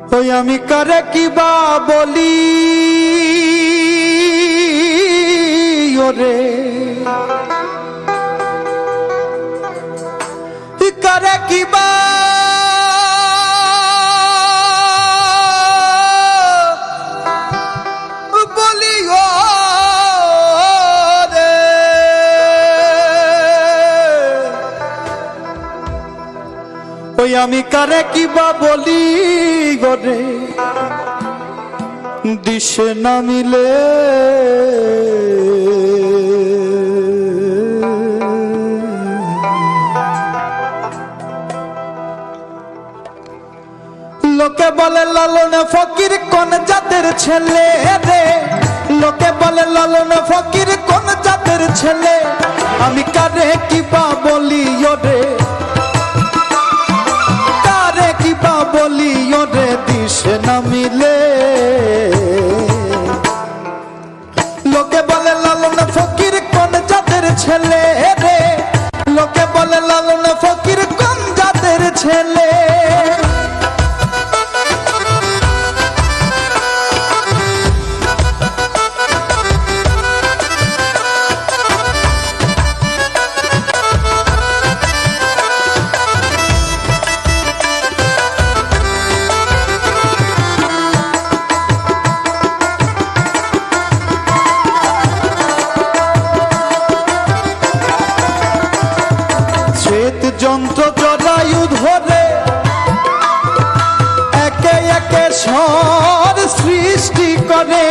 ওই আমি কারে কিবা বলি ওরে কারে কিবা বলি ওরে ওই আমি কারে কিবা বলি গোরে দিশে না মিলে লোকে বলে লালন ফকির কোন জাতের ছেলে রে লোকে বলে লালন ফকির কোন জাতের ছেলে আমি কারে কিবা বলি ওরে কারে কিবা বলি ওরে দিশে না মিলে লোকে বলে লালন ফকির কোন জাতের ছেলে রে লোকে বলে লালন ফকির কোন জাতের ছেলে যন্ত্র জরায়ু ধরে একে একে স্বর সৃষ্টি করে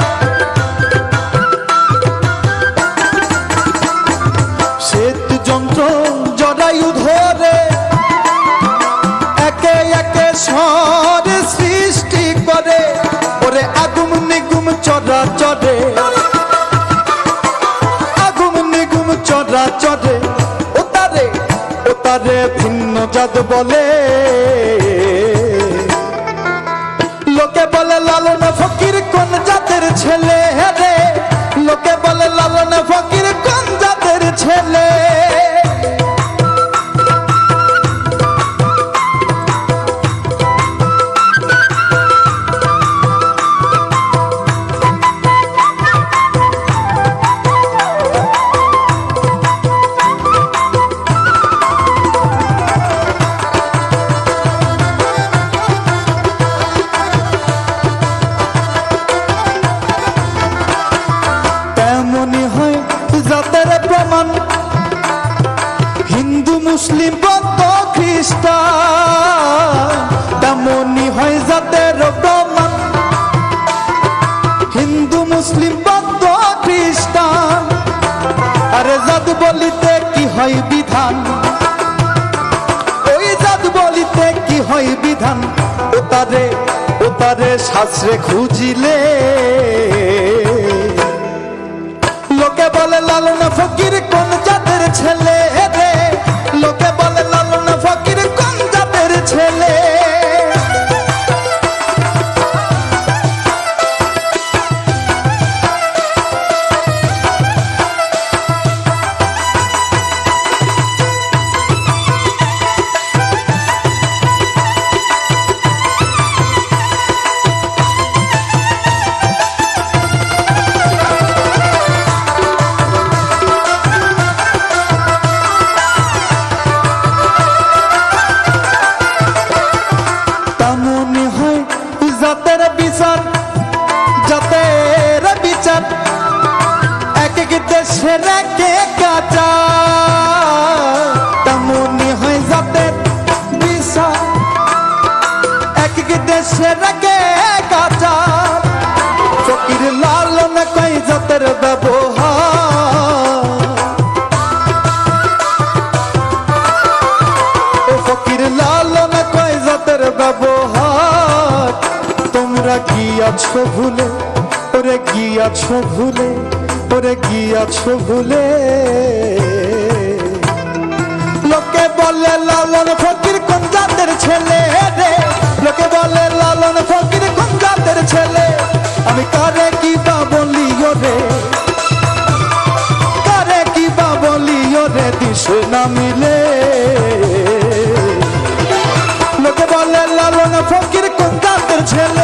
শ্বেত যন্ত্র জরায়ু ধরে একে একে স্বর সৃষ্টি করে ওরে আগুম নিগুম চরা চরে আগুম নিগুম চরা চরে তারে ভিন্ন জাত বলে লোকে বলে লালন ফকির কোন জাতের ছেলে রে লোকে বলে লালন ফকির কোন জাতের ছেলে হিন্দু মুসলিম বৌদ্ধ খ্রিস্টান তেমনি হয় জাতের প্রমাণ হিন্দু মুসলিম বৌদ্ধ খ্রিস্টান আরে জাত বলিতে কি হয় বিধান ওই জাত বলিতে কি হয় বিধান ও তারে শাস্ত্রে খুঁজিলে লোকে বলে লালন ফকির কোন জাতের ছেলে রে লোকে বলে লালন ফকির কোন জাতের ছেলে জাতের বিচার এক এক দেশের এক কাঁচা তেমনি হয় জাতের বিচার এক এক দেশের এক কাঁচা ফকির লালন কই জাতের ব্যবহার ফকির লালন কই জাতের ব্যবহার তোমরা গিয়াছো ভুলে ওরে গিয়াছো ভুলে ওরে গিয়াছো ভুলে লোকে বলে লালন ফকির কোন জাতের ছেলে রে লোকে বলে লালন ফকির কোন জাতের ছেলে আমি কারে কিবা বলি ওরে কারে কিবা বলি ওরে দিশে না মিলে লোকে বলে লালন ফকির কোন জাতের ছেলে